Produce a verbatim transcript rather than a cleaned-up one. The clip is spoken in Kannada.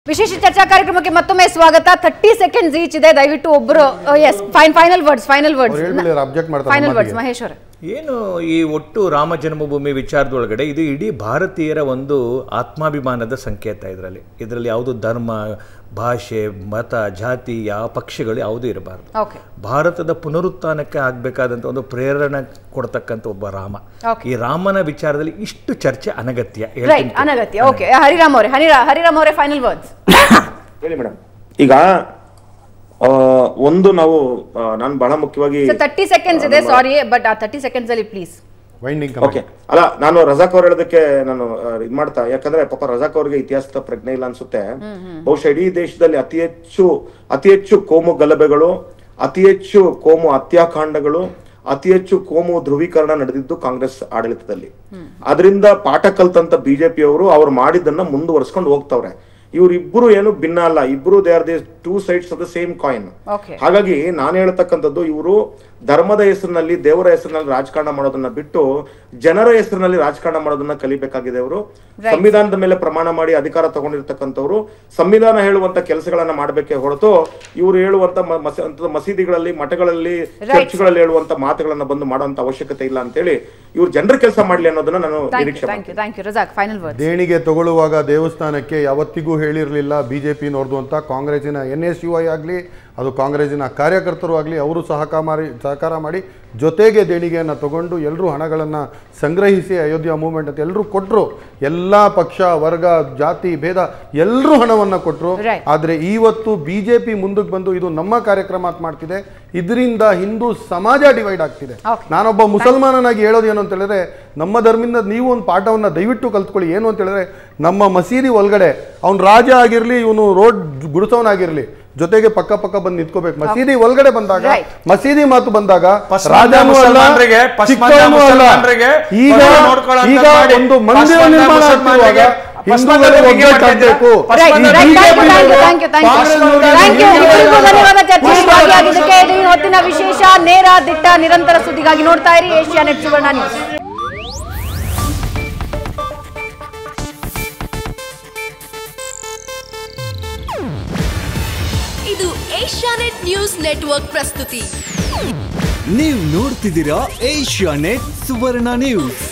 ವಿಶೇಷ ಚರ್ಚಾ ಕಾರ್ಯಕ್ರಮಕ್ಕೆ ಮತ್ತೊಮ್ಮೆ ಸ್ವಾಗತ. ಥರ್ಟಿ ಸೆಕೆಂಡ್ಸ್ ಈಚ್ ಇದೆ, ದಯವಿಟ್ಟು ಒಬ್ಬರು yes fine final words final words final words Mahesh ಅವರೇ. ಏನು ಈ ಒಟ್ಟು ರಾಮ ಜನ್ಮಭೂಮಿ ವಿಚಾರದೊಳಗಡೆ ಇದು ಇಡೀ ಭಾರತೀಯರ ಒಂದು ಆತ್ಮಾಭಿಮಾನದ ಸಂಕೇತ. ಇದರಲ್ಲಿ ಇದರಲ್ಲಿ ಯಾವುದು ಧರ್ಮ, ಭಾಷೆ, ಮತ, ಜಾತಿ, ಯಾವ ಪಕ್ಷಗಳು ಯಾವುದೂ ಇರಬಾರ್ದು. ಭಾರತದ ಪುನರುತ್ಥಾನಕ್ಕೆ ಆಗಬೇಕಾದಂಥ ಒಂದು ಪ್ರೇರಣೆ ಕೊಡ್ತಕ್ಕಂಥ ಒಬ್ಬ ರಾಮ. ಈ ರಾಮನ ವಿಚಾರದಲ್ಲಿ ಇಷ್ಟು ಚರ್ಚೆ ಅನಗತ್ಯ ಅನಗತ್ಯ ಓಕೆ ಹರಿರಾಮ್ ಅವರೇ ಹರಿರಾಮ್ ಅವರೇ ಫೈನಲ್ ವರ್ಡ್ಸ್ ಹೇಳಿ ಮೇಡಮ್. ಈಗ ಒಂದು ನಾವು ನಾನು ಬಹಳ ಮುಖ್ಯವಾಗಿ ತರ್ಟಿ ಸೆಕೆಂಡ್ಸ್ ಇದೆ, ಸಾರಿ ಬಟ್ ಆ ತರ್ಟಿ ಸೆಕೆಂಡ್ಸ್ ಅಲ್ಲಿ ಪ್ಲೀಸ್ ಓಕೆ. ಅಲ್ಲ, ನಾನು ರಜಾಕ್ ಅವ್ರು ಹೇಳೋದಕ್ಕೆ ನಾನು ಇದ್ ಮಾಡ್ತಾ, ಯಾಕಂದ್ರೆ ಪಾಪ ರಜಾಕ್ ಅವ್ರಿಗೆ ಇತಿಹಾಸದ ಪ್ರಜ್ಞೆ ಇಲ್ಲ ಅನ್ಸುತ್ತೆ. ಬಹುಶಃ ಇಡೀ ದೇಶದಲ್ಲಿ ಅತಿ ಹೆಚ್ಚು ಅತಿ ಹೆಚ್ಚು ಕೋಮು ಗಲಭೆಗಳು, ಅತಿ ಹೆಚ್ಚು ಕೋಮು ಹತ್ಯಾಕಾಂಡಗಳು, ಅತಿ ಹೆಚ್ಚು ಕೋಮು ಧ್ರುವೀಕರಣ ನಡೆದಿದ್ದು ಕಾಂಗ್ರೆಸ್ ಆಡಳಿತದಲ್ಲಿ. ಅದರಿಂದ ಪಾಠ ಕಲ್ತಂತ ಬಿಜೆಪಿಯವರು ಅವ್ರು ಮಾಡಿದ್ದನ್ನ ಮುಂದುವರ್ಸ್ಕೊಂಡು ಹೋಗ್ತವ್ರೆ. ಇವರಿಬ್ಬರು ಏನು ಭಿನ್ನ ಅಲ್ಲ, ಇಬ್ರು they are the two sides of the same coin. ಹಾಗಾಗಿ ನಾನು ಹೇಳ್ತಕ್ಕಂಥದ್ದು, ಇವರು ಧರ್ಮದ ಹೆಸರಿನಲ್ಲಿ, ದೇವರ ಹೆಸರಿನಲ್ಲಿ ರಾಜಕಾರಣ ಮಾಡೋದನ್ನ ಬಿಟ್ಟು ಜನರ ಹೆಸರಿನಲ್ಲಿ ರಾಜಕಾರಣ ಮಾಡೋದನ್ನ ಕಲಿಬೇಕಾಗಿದೆ. ಅವರು ಸಂವಿಧಾನದ ಮೇಲೆ ಪ್ರಮಾಣ ಮಾಡಿ ಅಧಿಕಾರ ತಗೊಂಡಿರ್ತಕ್ಕಂಥವ್ರು ಸಂವಿಧಾನ ಹೇಳುವಂತ ಕೆಲಸಗಳನ್ನ ಮಾಡಬೇಕೇ ಹೊರತು ಇವರು ಹೇಳುವಂತ ಮಸೀದಿಗಳಲ್ಲಿ, ಮಠಗಳಲ್ಲಿ, ಚರ್ಚ್ಗಳಲ್ಲಿ ಹೇಳುವಂತ ಮಾತುಗಳನ್ನ ಬಂದು ಮಾಡುವಂತ ಅವಶ್ಯಕತೆ ಇಲ್ಲ ಅಂತೇಳಿ ಇವ್ರು ಜನರ ಕೆಲಸ ಮಾಡ್ಲಿ ಅನ್ನೋದನ್ನ ನಾನು ನಿರೀಕ್ಷೆ ಮಾಡ್ತೀನಿ. ದೇಣಿಗೆ ತಗೊಳ್ಳುವಾಗ ದೇವಸ್ಥಾನಕ್ಕೆ ಯಾವತ್ತಿಗೂ ಹೇಳಿರಲಿಲ್ಲ ಬಿಜೆಪಿ ನೋಡ್ದು ಅಂತ. ಕಾಂಗ್ರೆಸ್ಸಿನ ಎನ್ ಎಸ್ ಯು ಐ ಆಗಲಿ, ಅದು ಕಾಂಗ್ರೆಸ್ಸಿನ ಕಾರ್ಯಕರ್ತರು ಆಗಲಿ, ಅವರು ಸಹಕಾರ ಮಾಡಿ ಸಹಕಾರ ಮಾಡಿ ಜೊತೆಗೆ ದೇಣಿಗೆಯನ್ನು ತಗೊಂಡು ಎಲ್ಲರೂ ಹಣಗಳನ್ನು ಸಂಗ್ರಹಿಸಿ ಅಯೋಧ್ಯ ಮೂವ್ಮೆಂಟ್ ಅಂತ ಎಲ್ಲರೂ ಕೊಟ್ಟರು. ಎಲ್ಲ ಪಕ್ಷ, ವರ್ಗ, ಜಾತಿ ಭೇದ ಎಲ್ಲರೂ ಹಣವನ್ನು ಕೊಟ್ಟರು. ಆದರೆ ಇವತ್ತು ಬಿ ಜೆ ಪಿ ಮುಂದಕ್ಕೆ ಬಂದು ಇದು ನಮ್ಮ ಕಾರ್ಯಕ್ರಮ ಅಂತ ಮಾಡ್ತಿದೆ. ಇದರಿಂದ ಹಿಂದೂ ಸಮಾಜ ಡಿವೈಡ್ ಆಗ್ತಿದೆ. ನಾನೊಬ್ಬ ಮುಸಲ್ಮಾನನಾಗಿ ಹೇಳೋದು ಏನು ಅಂತ ಹೇಳಿದ್ರೆ, ನಮ್ಮ ಧರ್ಮದಿಂದ ನೀವು ಒಂದು ಪಾಠವನ್ನು ದಯವಿಟ್ಟು ಕಲ್ತ್ಕೊಳ್ಳಿ. ಏನು ಅಂತ ಹೇಳಿದ್ರೆ, ನಮ್ಮ ಮಸೀದಿ ಒಳಗಡೆ ಅವ್ನು ರಾಜ ಆಗಿರಲಿ, ಇವನು ರೋಡ್ ಗುಡಿಸೋನಾಗಿರಲಿ, ಜೊತೆಗೆ ಪಕ್ಕ ಪಕ್ಕ ಬಂದು ನಿಂತ್ಕೋಬೇಕು. ಮಸೀದಿ ಒಳಗಡೆ ಬಂದಾಗ, ಮಸೀದಿ ಮಾತು ಬಂದಾಗ ರಾಜನೂ ಅಲ್ಲ, ಚಿಕ್ಕವನೂ ಅಲ್ಲ. ಈಗ ಈಗ ಒಂದು ಮಂದಿರ ನಿರ್ಮಾಣ ಆಗ್ತಿರುವಾಗ ಹಿಂದೂಗಳು ಒಗ್ಗಟ್ಟಾಗಬೇಕು. ಹೊತ್ತಿನ ವಿಶೇಷ ನೇರ ದಿಟ್ಟ ನಿರಂತರ ಸುದ್ದಿಗಾಗಿ ನೋಡ್ತಾ ಇರಿ ಏಷ್ಯಾನೆಟ್ ಸುವರ್ಣ ನ್ಯೂಸ್. ಇದು ಏಷ್ಯಾನೆಟ್ ನ್ಯೂಸ್ ನೆಟ್ವರ್ಕ್ ಪ್ರಸ್ತುತಿ. ನೀವು ನೋಡ್ತಿದ್ದೀರಾ ಏಷ್ಯಾನೆಟ್ ಸುವರ್ಣ ನ್ಯೂಸ್.